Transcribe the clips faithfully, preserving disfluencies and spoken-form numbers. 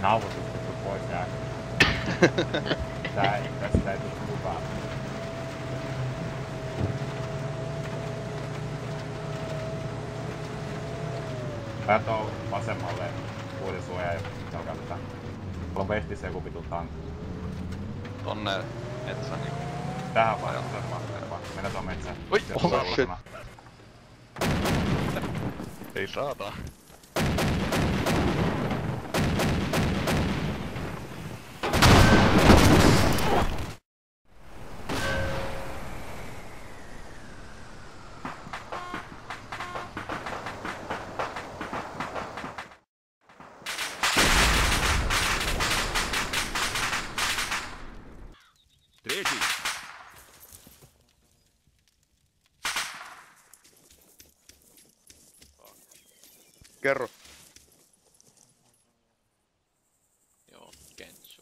Nauhoitustettu pois jää. Tää ei, tästä ei tule mukaan. Tää tuo vasemmalle uuden suojaa ja se alkaa tätä. Mulla on vestissä joku vitu tankki. Tonne metsän niinku. Tähän vaan vasemmaan. Mennään tuon metsään. Oi! Oh shit! Ei saata. Ready. Kerro. Joo, Kentsu.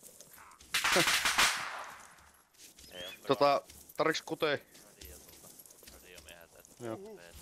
Tota, tarviks kutee? Radio tulta. Radiomieheltä, että Joo. P T.